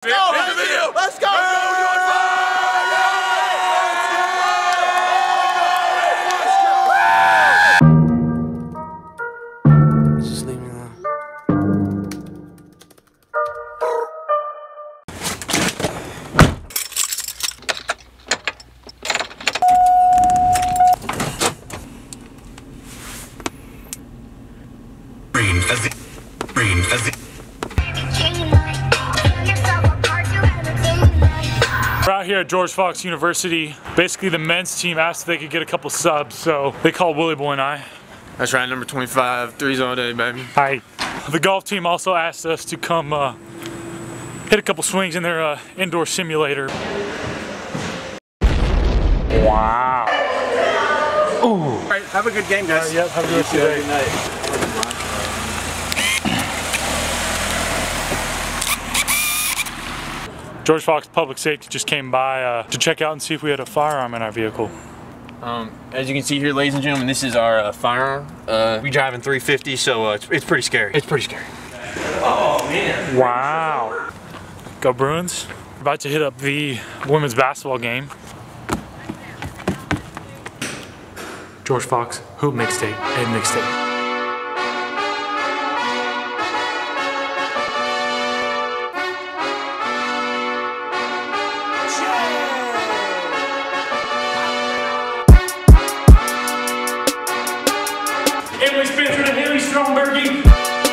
Let's go! Just leave me alone. We're out here at George Fox University. Basically, the men's team asked if they could get a couple subs, so they called Willie Boy and I. That's right, number 25, threes all day, baby. Hi. The golf team also asked us to come hit a couple swings in their indoor simulator. Wow. Ooh. All right, have a good game, guys. Yep, have a good rest of your day. night. George Fox Public Safety just came by to check out and see if we had a firearm in our vehicle. As you can see here, ladies and gentlemen, this is our firearm. We drive in 350, so it's pretty scary. It's pretty scary. Oh, man. Wow. Go Bruins. We're about to hit up the women's basketball game. George Fox, Hoop Mixtape, and Mixtape. Emily Spencer and Haley Stromberg.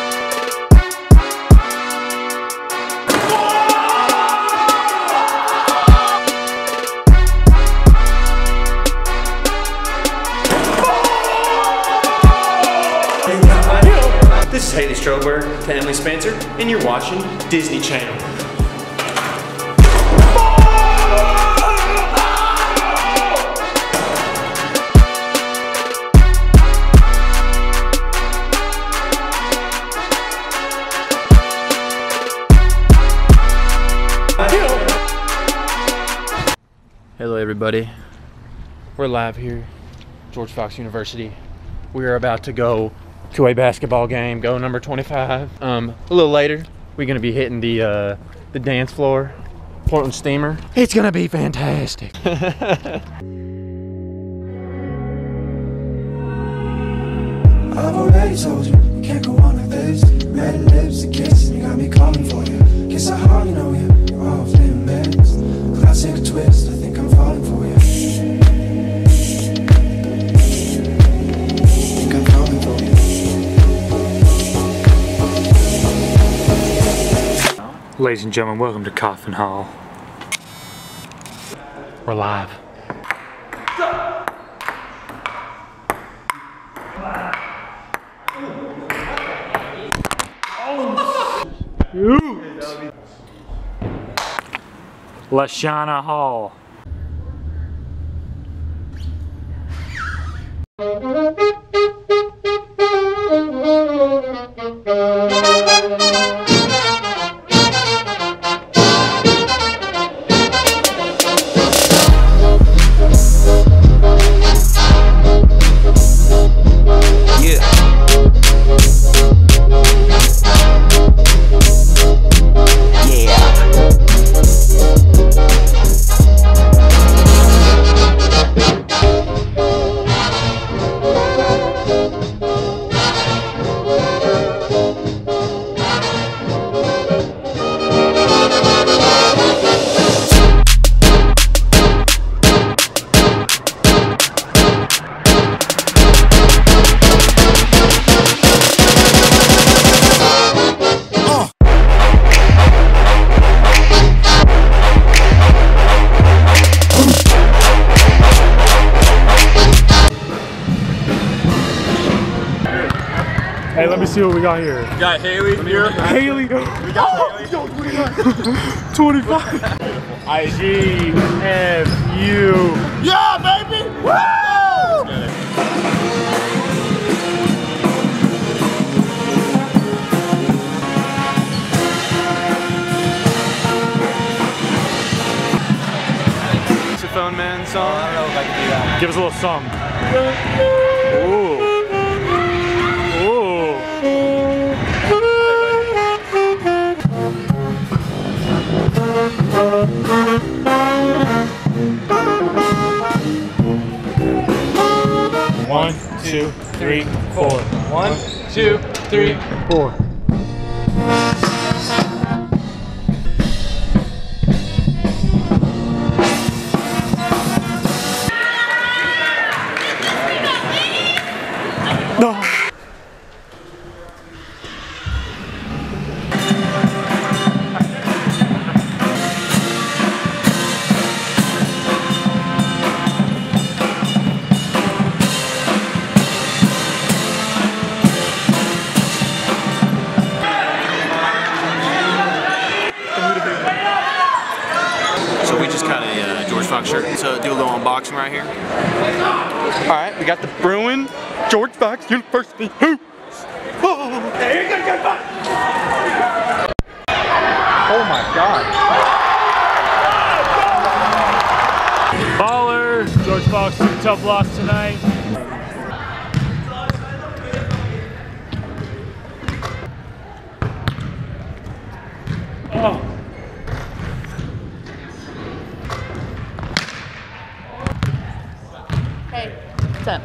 This is Haley Stroberg to Emily Spencer, and you're watching Disney Channel. Hello everybody, we're live here, George Fox University. We are about to go to a basketball game, go number 25. A little later, we're gonna be hitting the dance floor, Portland Steamer. It's gonna be fantastic. I've already told you, we can't go on like this. Red lips, a kiss, and you got me calling for you. Guess I hardly know you, you're awfully embarrassed. Classic twist, I think I'm falling for you. Think I'm falling for you. Ladies and gentlemen, welcome to Coffin Hall. We're live. Lashana Hall. Hey, let me see what we got here. We got Haley here. Haley. We got Haley. Yo, what do you got? 25. IGFU. Yeah, baby! Woo! Saxophone Man song. I don't know if I can do that. Give us a little song. Ooh. Ooh. 1, 2, 3, 4. 1, 2, 3, 4. No. So we just got a George Fox shirt, so do a little unboxing right here. All right, we got the Bruin George Fox University hoops. Oh. Oh my God. Baller! George Fox took a tough loss tonight. Oh. Hey, what's up?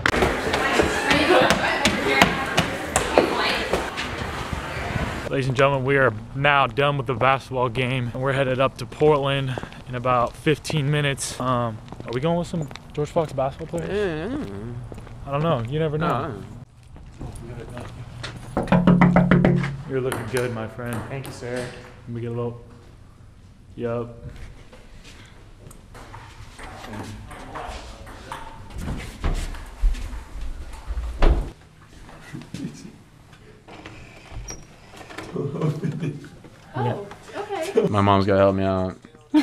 Ladies and gentlemen, we are now done with the basketball game and we're headed up to Portland in about 15 minutes. Are we going with some George Fox basketball players? Yeah. I don't know. You never know. You're looking good, my friend. Thank you, sir. Let me get a little. Yup. Oh, okay. My mom's gotta help me out.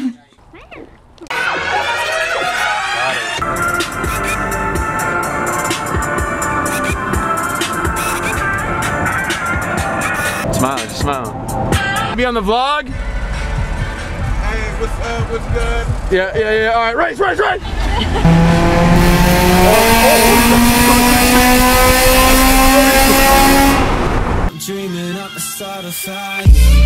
Smile, just smile. Be on the vlog? Hey, what's up? What's good? Yeah. All right, race. Dreaming up the start of fire.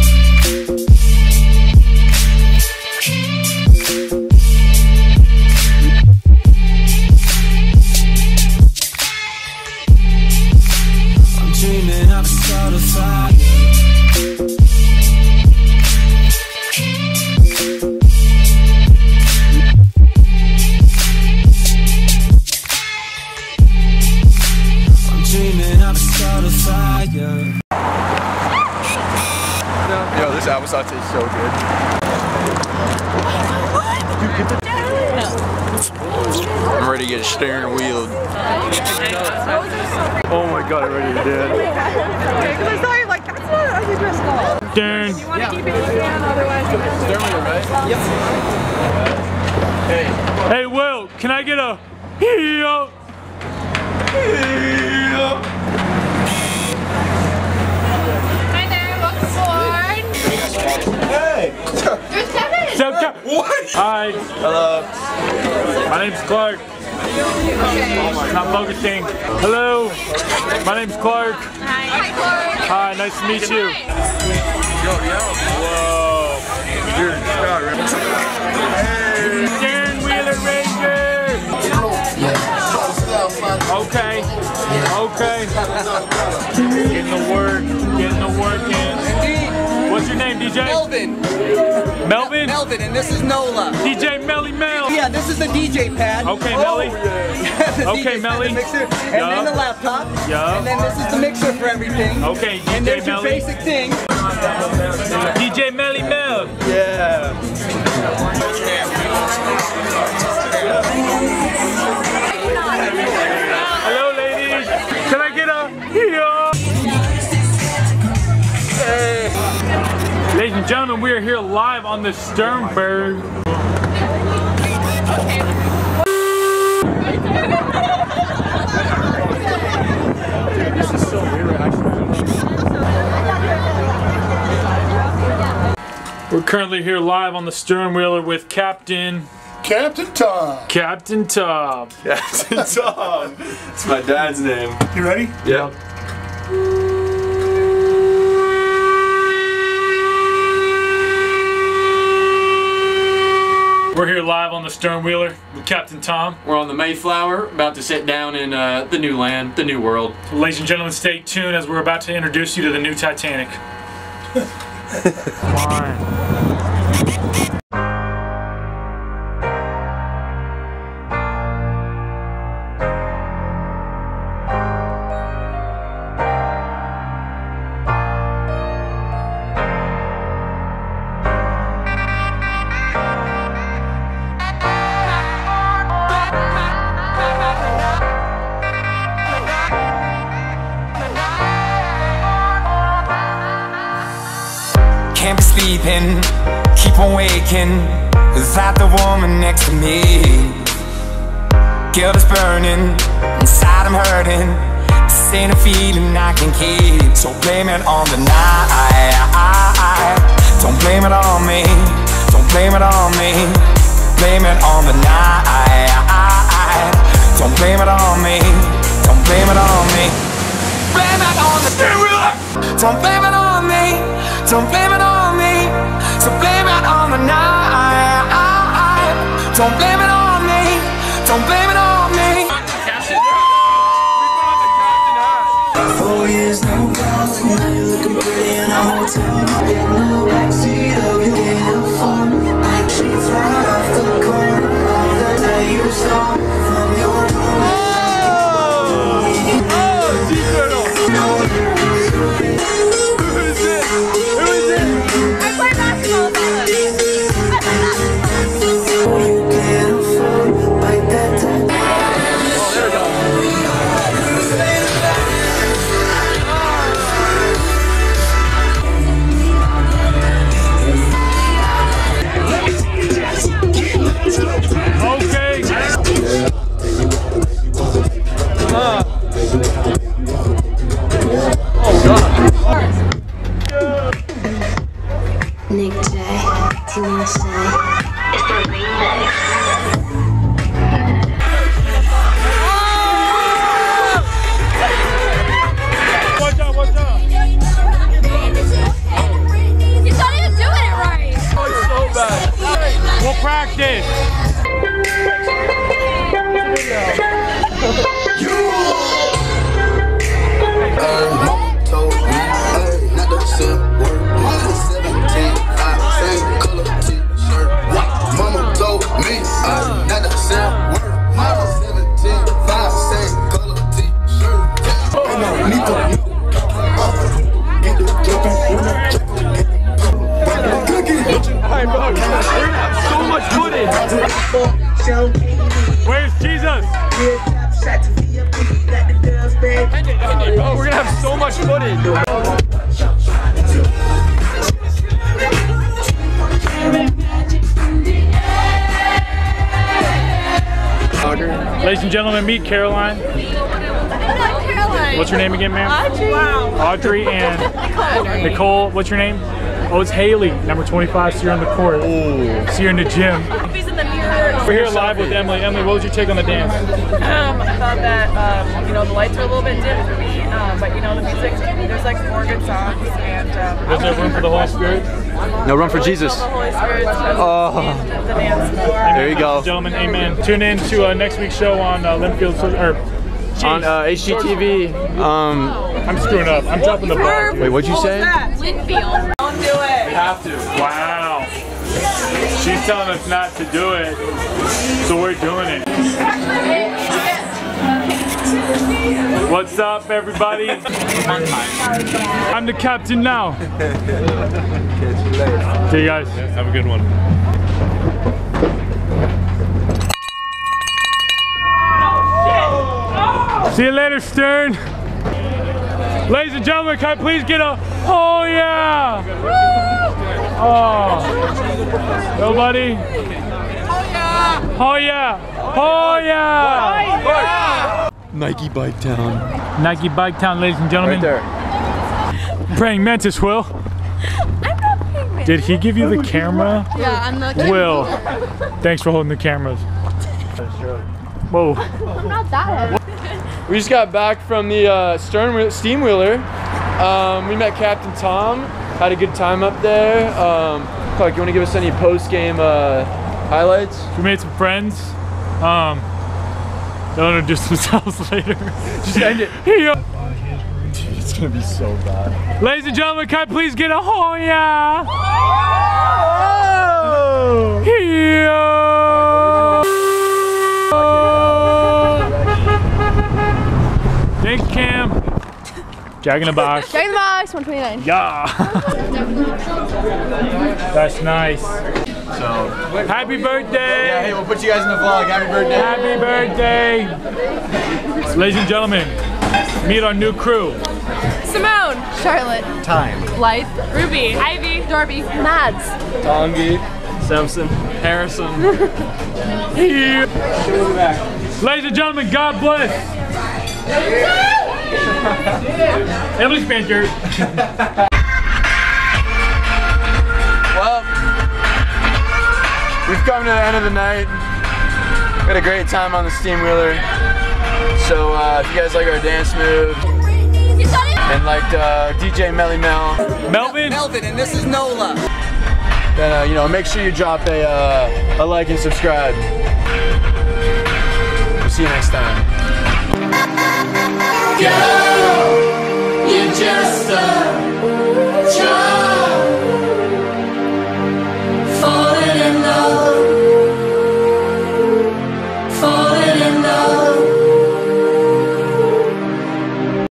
I'm dreaming up the start of fire. I'm dreaming up the start of fire. Yo, this apple sauce tastes so good. I'm ready to get steering wheeled. Oh my God, I'm ready to dead. Because I saw you like, that's not how you dress at all. Darn. You want to keep it, you can, otherwise you can. Steering wheel, right? Yep. Hey. Hey, Will, can I get a heel? Hi there, welcome aboard. Hey! There's Kevin. What? Hi. Hello. My name's Clark. It's not focusing. Hello. My name's Clark. Hi, Clark. Hi, nice to meet you. Whoa. Darren Wheeler Ranger. Okay. Getting the work in. What's your name, DJ? Melvin. Melvin? Melvin, and this is Nola. DJ Melly Mel. Yeah, this is the DJ pad. Okay, Melly. The Okay, DJ Melly. pad, the mixer, and then the laptop. Yeah. And then this is the mixer for everything. Okay, And DJ there's your Melly. basic thing. DJ Melly Mel. Yeah. Hello, ladies. Can I get a yeah? Hey. Ladies and gentlemen, we are here live on the Sternberg. This is so weird, We're currently here live on the Stern Wheeler with Captain Tom. Captain Tom. Captain Tom. It's my dad's name. You ready? Yep. We're here live on the Stern Wheeler with Captain Tom. We're on the Mayflower, about to sit down in the new land, the new world. So ladies and gentlemen, stay tuned as we're about to introduce you to the new Titanic. Can't be sleeping, keep on waking without the woman next to me. Guilt is burning, inside I'm hurting. This ain't a feeling I can keep. So blame it on the night. Don't blame it on me. Don't blame it on me. Blame it on the night. Don't blame it on me. Don't blame it on me. Blame it on the Don't blame it on me. Don't blame it on me. So blame it on the night. Don't blame it on me. Don't blame it on me. 4 years, no problem. Now you're looking pretty in a hotel. In the backseat of your uniform, like sheets right off the corner of the day you saw from your room. Nick J, Tina Shay, it's the remix. Watch out, watch out. He's not even doing it right. Oh, it's so bad. We'll practice. Where's Jesus? We're gonna have so much footage. Ladies and gentlemen, meet Caroline. What's your name again, ma'am? Audrey. Wow. Audrey and Nicole. What's your name? Oh, it's Haley, number 25. See you on the court. Ooh. See you in the gym. He's in the mirror. We're here live with Emily. Emily, what was your take on the dance? I thought that, you know, the lights were a little bit dim for me, but you know, the music, there's like 4 good songs, and There's no room for the Holy Spirit? No room for Jesus. the Holy Spirit, the dance. There you go. Gentlemen, amen. Tune in to next week's show on Linfield, or On HGTV. I'm screwing up. I'm dropping the ball. Wait, what'd you say? Linfield. Don't do it. Have to. Wow. She's telling us not to do it, so we're doing it. What's up, everybody? I'm the captain now. Catch you later. See you guys. Have a good one. See you later, Stern. Ladies and gentlemen, can I please get a oh yeah? Oh. Nobody? Oh yeah. Oh yeah. Nike Bike Town. Nike Bike Town, ladies and gentlemen. Right there. Praying Mantis, Will. I'm not paying me. Did he give you the camera? Yeah, I'm the camera. Will, thanks for holding the cameras. Whoa. I'm not that heavy. We just got back from the Stern Steam Wheeler. We met Captain Tom. Had a good time up there. Clark, you want to give us any post-game Highlights? We made some friends. They'll introduce themselves later. Just end it. Yeah. Dude, it's gonna be so bad. Ladies and gentlemen, can I please get a oh yeah? Oh! Yeah. Thank you, Cam. Jack in the Box. Jack in the Box, 129. Yeah. That's nice. So, Happy birthday. yeah, hey, we'll put you guys in the vlog. Happy birthday. Happy birthday. Ladies and gentlemen, meet our new crew. Simone. Charlotte. Time. Blythe. Ruby. Ivy. Darby. Mads. Tongi. Simpson. Harrison. Yeah. Ladies and gentlemen, God bless. Emily Spencer. Well, we've come to the end of the night. We had a great time on the Steam Wheeler. So if you guys like our dance move and liked DJ Melly Mel, Melvin. Melvin, and this is Nola. then you know, make sure you drop a like and subscribe. We'll see you next time. Yeah.